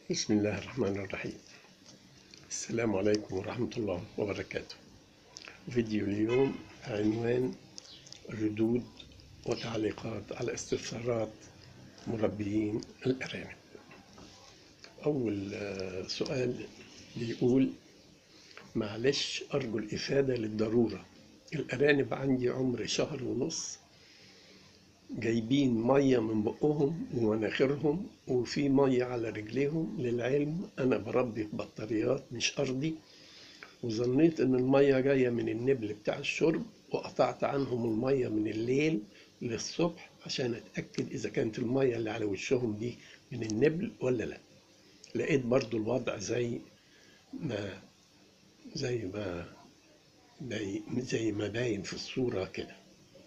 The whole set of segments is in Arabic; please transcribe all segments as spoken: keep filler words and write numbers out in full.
بسم الله الرحمن الرحيم. السلام عليكم ورحمة الله وبركاته. فيديو اليوم عنوان ردود وتعليقات على استفسارات مربيين الأرانب. أول آه، سؤال بيقول: معلش أرجو الإفادة للضرورة. الأرانب عندي عمر شهر ونص، جايبين مية من بقهم ومناخيرهم وفي مية على رجليهم. للعلم أنا بربي في بطاريات مش أرضي، وظنيت إن المية جاية من النبل بتاع الشرب، وقطعت عنهم المية من الليل للصبح عشان أتأكد إذا كانت المية اللي على وشهم دي من النبل ولا لأ. لقيت برضو الوضع زي ما زي ما زي ما باين في الصورة كده.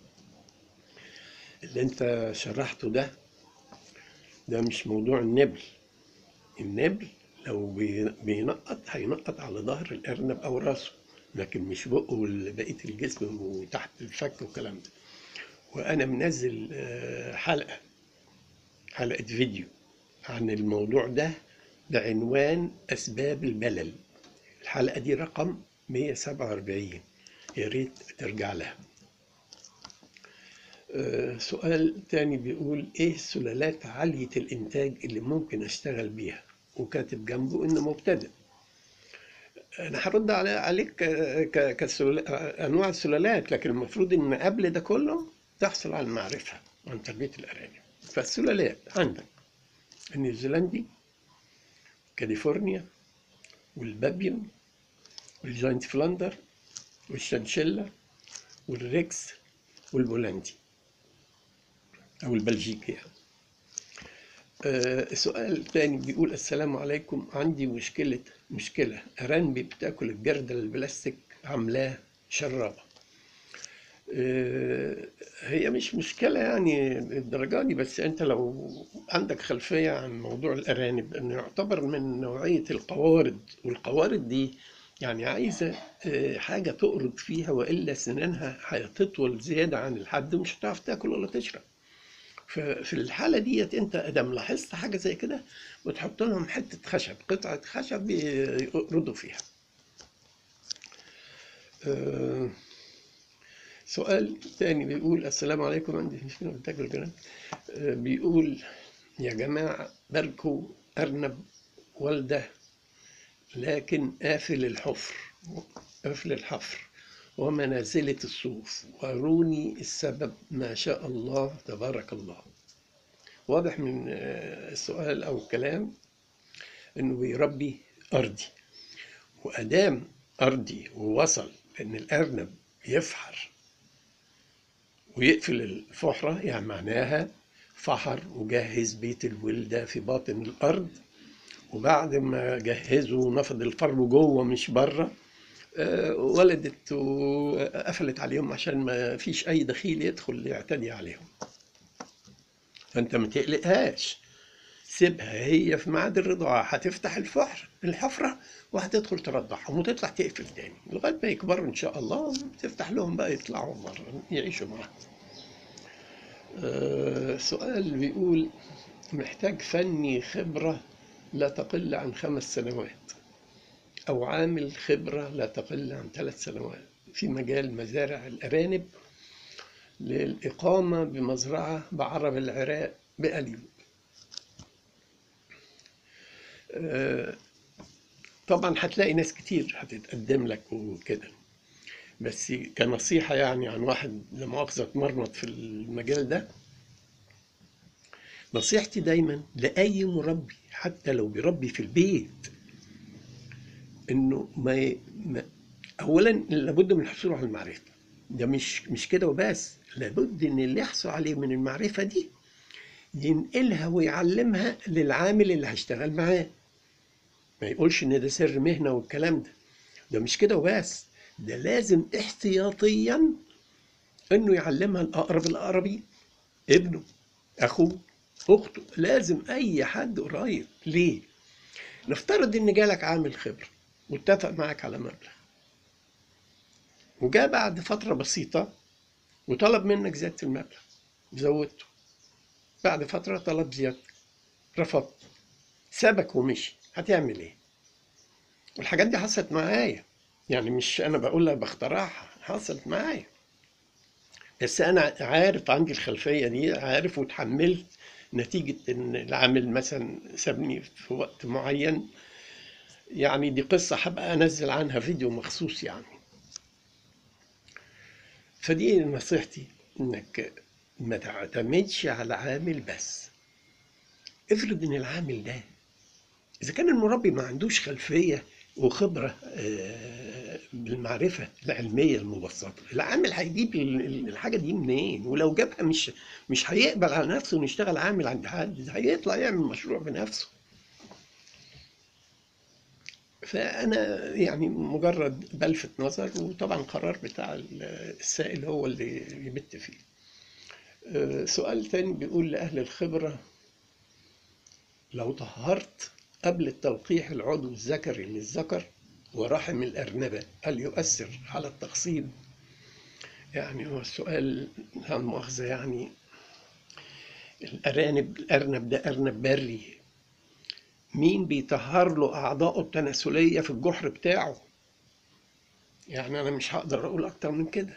اللي انت شرحته ده ده مش موضوع النبل. النبل لو بي- بينقط هينقط على ظهر الأرنب أو راسه، لكن مش بقه وبقية الجسم وتحت الفك والكلام ده. وأنا منزل آه، حلقة حلقة فيديو عن الموضوع ده بعنوان أسباب البلل. الحلقة دي رقم مية وسبعة وأربعين، يا ريت ترجع لها. آه، سؤال تاني بيقول: ايه السلالات عالية الانتاج اللي ممكن اشتغل بيها؟ وكاتب جنبه انه مبتدئ. انا هرد على عليك كانواع السلالات، لكن المفروض ان قبل ده كله تحصل على المعرفة عن تربية الارانب. فالسلالات عندك النيوزيلندي، كاليفورنيا، والبابيون، والجاينت فلاندر، والشنشيلا، والريكس، والبولندي او البلجيكي يعني. آه، سؤال تاني بيقول: السلام عليكم، عندي مشكلة مشكلة أرانبي بتاكل الجردل البلاستيك عاملاه شرابة. آه، هي مش مشكلة يعني الدرجة دي، بس أنت لو عندك خلفية عن موضوع الأرانب إنه يعتبر من نوعية القوارض، والقوارض دي يعني عايزة آه، حاجة تقرض فيها، وإلا سنانها هتطول زيادة عن الحد ومش هتعرف تاكل ولا تشرب. ففي الحالة ديت انت ادم لاحظت حاجة زي كده، وتحط لهم حتة خشب، قطعة خشب يقردوا فيها. آه، سؤال تاني بيقول: السلام عليكم، عندي مشكلة بتاكل الجنان. آه، بيقول: يا جماعة باركوا أرنب والده، لكن قافل الحفر قافل الحفر ومنازلة الصوف، واروني السبب. ما شاء الله تبارك الله. واضح من آه، السؤال أو الكلام إنه بيربي أرضي، وأدام أرضي ووصل إن الأرنب يفحر ويقفل الفحرة، يعني معناها فحر وجهز بيت الولدة في باطن الأرض، وبعد ما جهزوا ونفض الفرو جوه مش بره، آه، ولدت وقفلت عليهم عشان ما فيش أي دخيل يدخل يعتدي عليهم. فأنت ما تقلقهاش، سيبها هي في ميعاد الرضاعة هتفتح الفحر الحفرة وهتدخل ترضعهم وتطلع تقفل تاني لغاية ما يكبروا إن شاء الله، تفتح لهم بقى يطلعوا بره يعيشوا معاها. أه سؤال بيقول: محتاج فني خبرة لا تقل عن خمس سنوات، أو عامل خبرة لا تقل عن ثلاث سنوات في مجال مزارع الأرانب، للإقامة بمزرعة بعرب العراق بأليوب. أه طبعا هتلاقي ناس كتير هتتقدم لك وكده، بس كنصيحة يعني عن واحد لا مؤاخذة اتمرمط في المجال ده، نصيحتي دايما لأي مربي حتى لو بيربي في البيت إنه ما, ي... ما أولا لابد من الحصول على المعرفة. ده مش مش كده وبس، لابد إن اللي يحصل عليه من المعرفة دي ينقلها ويعلمها للعامل اللي هيشتغل معاه. ما يقولش إن ده سر مهنة والكلام ده. ده مش كده وبس، ده لازم احتياطيا انه يعلمها الاقرب الاقربين، ابنه، اخوه، اخته. لازم اي حد قريب. ليه؟ نفترض ان جالك عامل خبره واتفق معك على مبلغ، وجاء بعد فتره بسيطه وطلب منك زياده المبلغ، زودته. بعد فتره طلب زياده، رفضت. سابك ومشي، هتعمل ايه؟ والحاجات دي حصلت معايا، يعني مش انا بقولها بخترعها، حصلت معايا. بس انا عارف، عندي الخلفيه دي، عارف وتحملت نتيجه ان العامل مثلا سابني في وقت معين. يعني دي قصه هبقى انزل عنها فيديو مخصوص يعني. فدي نصيحتي، انك ما تعتمدش على عامل بس. افرض ان العامل ده، اذا كان المربي ما عندوش خلفيه وخبره آه، بالمعرفه العلميه المبسطه، العامل هيجيب ال- ال- الحاجه دي منين؟ ولو جابها مش مش هيقبل على نفسه انه يشتغل عامل عند حد، هيطلع يعمل مشروع بنفسه. فانا يعني مجرد بلفت نظر، وطبعا القرار بتاع السائل هو اللي يبت فيه. آه، سؤال تاني بيقول: لأهل الخبرة، لو طهرت قبل التلقيح العضو الذكري للذكر ورحم الأرنبة، هل يؤثر على التخصيب؟ يعني هو السؤال لا مؤاخذة يعني، الأرانب الأرنب ده أرنب بري، مين بيطهر له أعضائه التناسلية في الجحر بتاعه؟ يعني أنا مش هقدر أقول أكتر من كده.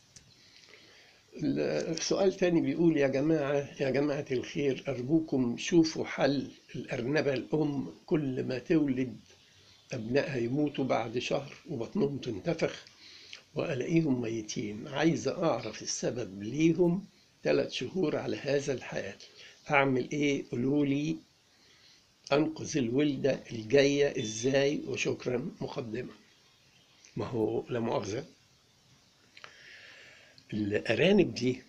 السؤال تاني بيقول: يا جماعة يا جماعة الخير، أرجوكم شوفوا حل الأرنبة الأم كل ما تولد أبنائها يموتوا بعد شهر وبطنهم تنتفخ وألاقيهم ميتين، عايزة أعرف السبب ليهم ثلاث شهور على هذا الحال، أعمل إيه؟ قولولي أنقذ الولدة الجاية إزاي؟ وشكرا مقدما. ما هو لا مؤاخذة، الأرانب دي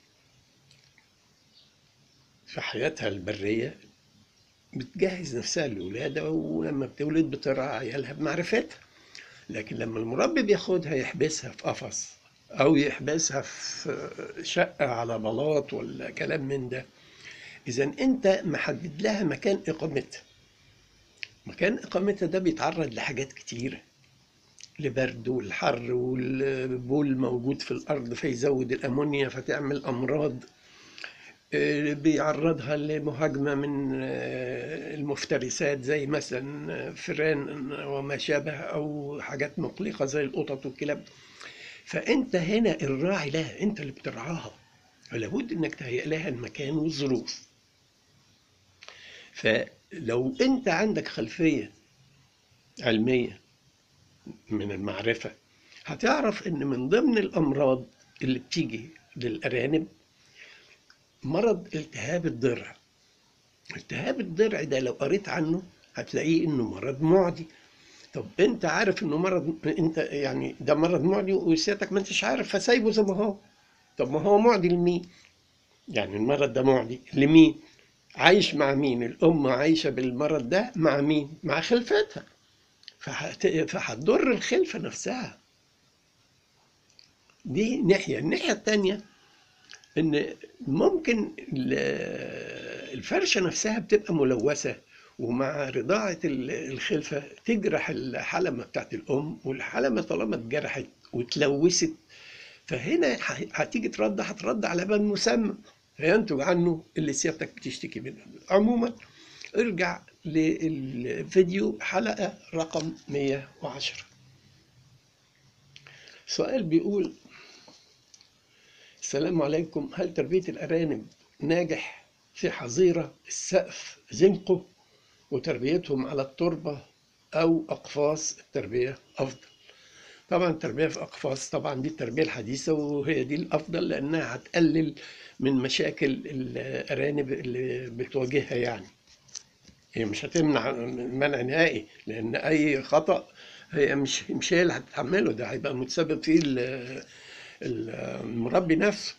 في حياتها البرية بتجهز نفسها للولادة، ولما بتولد بترعى عيالها بمعرفتها. لكن لما المربي بياخدها يحبسها في قفص أو يحبسها في شقة على بلاط ولا كلام من ده، إذا أنت محدد لها مكان إقامتها. مكان إقامتها ده بيتعرض لحاجات كتيرة، لبرد والحر والبول موجود في الأرض فيزود الأمونيا فتعمل أمراض، آه، بيعرضها لمهاجمة من آه، المفترسات زي مثلا فئران وما شابه، أو حاجات مقلقة زي القطط والكلاب. فأنت هنا الراعي لها، أنت اللي بترعاها، فلابد إنك تهيئ لها المكان والظروف. فلو أنت عندك خلفية علمية من المعرفة، هتعرف إن من ضمن الأمراض اللي بتيجي للأرانب مرض التهاب الضرع. التهاب الضرع ده لو قريت عنه هتلاقيه إنه مرض معدي. طب أنت عارف إنه مرض، أنت يعني ده مرض معدي وسيادتك ما أنتش عارف فسايبه زي ما هو. طب ما هو معدي لمين؟ يعني المرض ده معدي لمين؟ عايش مع مين؟ الأم عايشة بالمرض ده مع مين؟ مع خلفتها، فهت... فهتضر الخلفة نفسها. دي ناحية. الناحية التانية إن ممكن ال- الفرشة نفسها بتبقى ملوثة، ومع رضاعة ال- الخلفة تجرح الحلمة بتاعت الأم، والحلمة طالما اتجرحت واتلوثت فهنا ه- هتيجي ترضع، هترضع على بال مسمى فينتج عنه اللي سيادتك بتشتكي منه. عموما ارجع للفيديو حلقة رقم مية وعشرة. سؤال بيقول: السلام عليكم، هل تربية الأرانب ناجح في حظيرة السقف زنقو وتربيتهم على التربة، أو أقفاص التربية أفضل؟ طبعا التربية في أقفاص طبعا دي التربية الحديثة، وهي دي الأفضل لأنها هتقلل من مشاكل الأرانب اللي بتواجهها. يعني هي مش هتمنع منع نهائي، لأن أي خطأ هي مش مش هي اللي هتتحمله، ده هيبقى متسبب فيه ال- المربي نفسه.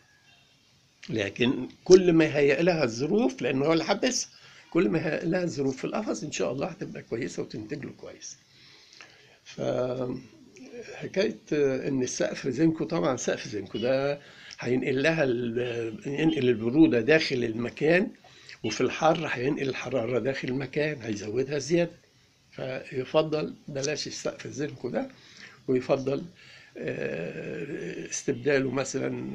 لكن كل ما يهيئ لها الظروف، لأنه هو اللي حبسها، كل ما يهيئ لها الظروف في القفص إن شاء الله هتبقى كويسة وتنتج له كويس. فحكاية إن السقف زنكو، طبعا سقف زنكو ده هينقل لها ال- ينقل البرودة داخل المكان، وفي الحر هينقل الحرارة داخل المكان هيزودها زيادة. فيفضل بلاش السقف الزنكو ده، ويفضل آه، استبداله مثلا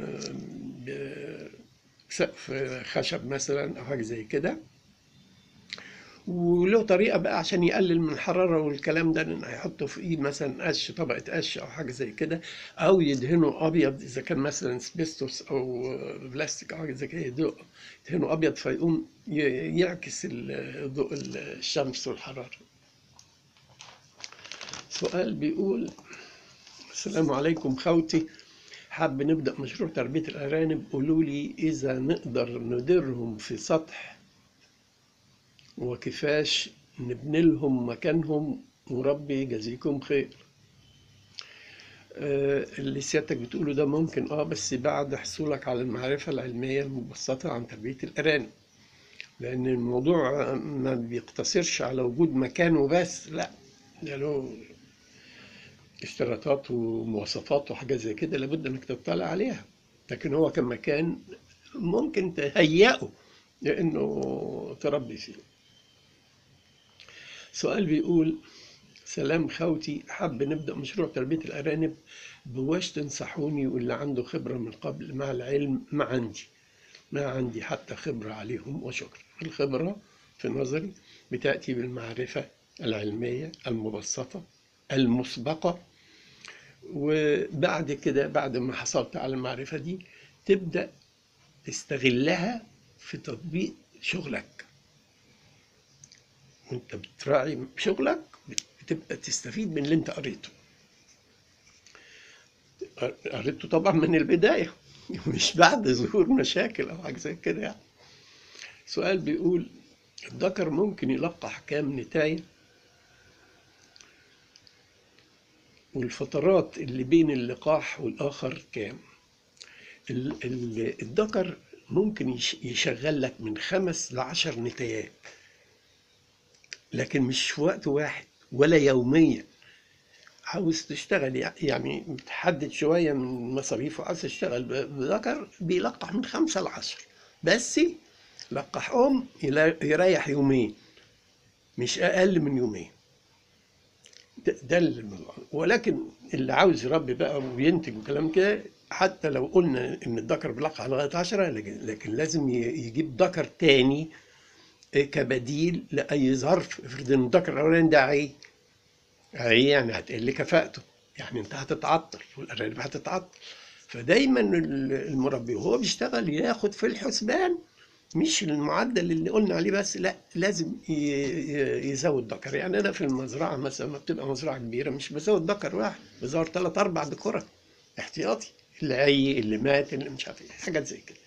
بسقف خشب مثلا أو حاجة زي كده. وله طريقة بقى عشان يقلل من الحرارة والكلام ده، إن هيحطه في إيد مثلا قش، طبقة قش أو حاجة زي كده، أو يدهنه أبيض إذا كان مثلا سبيستوس أو بلاستيك أو حاجة زي كده، يدهنه يدهنه أبيض فيقوم ي- يعكس ال- ضوء الشمس والحرارة. سؤال بيقول: السلام عليكم خوتي، حاب نبدأ مشروع تربية الأرانب، قولوا لي إذا نقدر نديرهم في سطح وكيفاش نبني لهم مكانهم، وربي يجازيكم خير. آه، اللي سيادتك بتقوله ده ممكن اه بس بعد حصولك على المعرفة العلمية المبسطة عن تربية الأرانب، لأن الموضوع ما بيقتصرش على وجود مكان وبس، لا، ده له اشتراطات ومواصفات وحاجات زي كده لابد انك تطلع عليها. لكن هو كمكان ممكن تهيئه لانه تربي فيه. سؤال بيقول: سلام خوتي، حاب نبدأ مشروع تربية الأرانب، بواش تنصحوني واللي عنده خبرة من قبل، مع العلم ما عندي ما عندي حتى خبرة عليهم، وشكرا. الخبرة في نظري بتأتي بالمعرفة العلمية المبسطة المسبقة، وبعد كده بعد ما حصلت على المعرفة دي تبدأ تستغلها في تطبيق شغلك. وانت بتراعي شغلك بتبقى تستفيد من اللي انت قريته قريته طبعا من البداية مش بعد ظهور مشاكل او حاجة زي كده يعني. سؤال بيقول: الذكر ممكن يلقح كام نتاية، والفترات اللي بين اللقاح والآخر كام؟ ال- ال- الذكر ممكن يش- يشغل لك من خمس لعشر نتايات، لكن مش في وقت واحد ولا يوميا. عاوز تشتغل يعني بتحدد شوية من مصاريفه، عاوز تشتغل بذكر بيلقح من خمسة لعشر بس، لقح أم يلا- يريح يومين، مش أقل من يومين. ده, ده الموضوع. ولكن اللي عاوز يربي بقى وينتج وكلام كده، حتى لو قلنا إن الذكر بيلقح لغاية عشرة، لكن, لكن لازم ي- يجيب ذكر تاني كبديل لأي ظرف. افرض إن الذكر الأولاني ده عي عي يعني هتقل كفاءته، يعني أنت هتتعطل والأرانب هتتعطل. فدايما المربي وهو بيشتغل ياخد في الحسبان مش المعدل اللي قلنا عليه بس، لا، لازم ي- ي- يزود ذكر. يعني انا في المزرعه مثلا ما بتبقى مزرعه كبيره مش بزود ذكر واحد، بزود ثلاث اربع ذكور احتياطي، اللي عي اللي مات اللي مش عارف ايه، حاجات زي كده.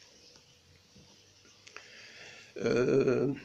أه،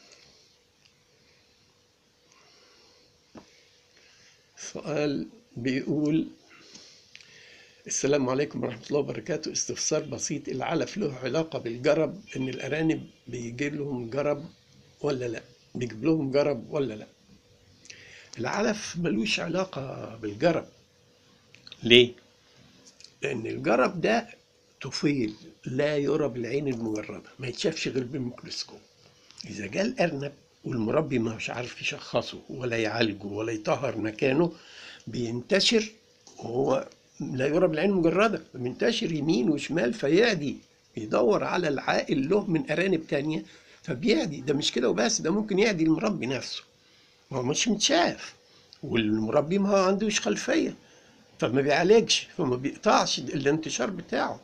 سؤال بيقول: السلام عليكم ورحمة الله وبركاته، استفسار بسيط، العلف له علاقة بالجرب؟ إن الأرانب بيجي لهم جرب ولا لا؟ بيجيب لهم جرب ولا لا؟ العلف ملوش علاقة بالجرب. ليه؟ لأن الجرب ده طفيل لا يرى بالعين المجردة، ما يتشافش غير بالميكروسكوب. إذا جاء الأرنب والمربي ما هوش عارف يشخصه ولا يعالجه ولا يطهر مكانه، بينتشر وهو لا يرى بالعين المجردة، بينتشر يمين وشمال فيعدي، يدور على العائل له من أرانب تانية فبيعدي. ده مش كده وبس، ده ممكن يعدي المربي نفسه، ما هو مش متشاف، والمربي ما عندوش خلفية فما بيعالجش، فما بيقطعش الانتشار بتاعه.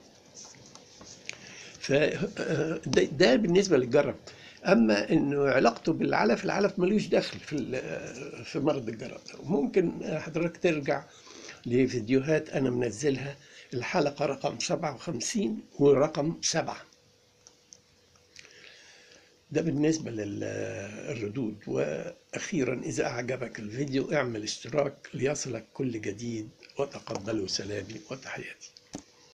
فده ده بالنسبة للجرب. أما إنه علاقته بالعلف، العلف ملوش دخل في ال- في مرض الجرب. ممكن حضرتك ترجع لفيديوهات أنا منزلها، الحلقة رقم سبعة وخمسين ورقم سبعة. ده بالنسبة للردود. وأخيرا إذا أعجبك الفيديو اعمل اشتراك ليصلك كل جديد، وتقبلوا سلامي وتحياتي.